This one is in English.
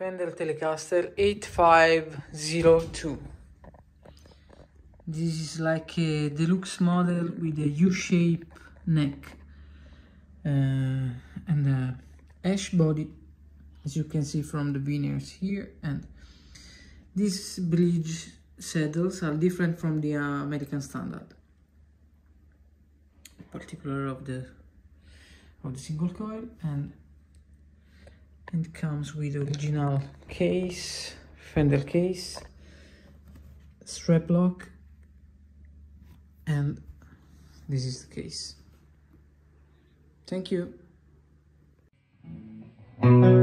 Fender Telecaster 8502. This is like a deluxe model with a U-shape neck and a ash body, as you can see from the veneers here. And these bridge saddles are different from the American standard, particular of the single coil, and it comes with original case, Fender case, strap lock, and this is the case. Thank you.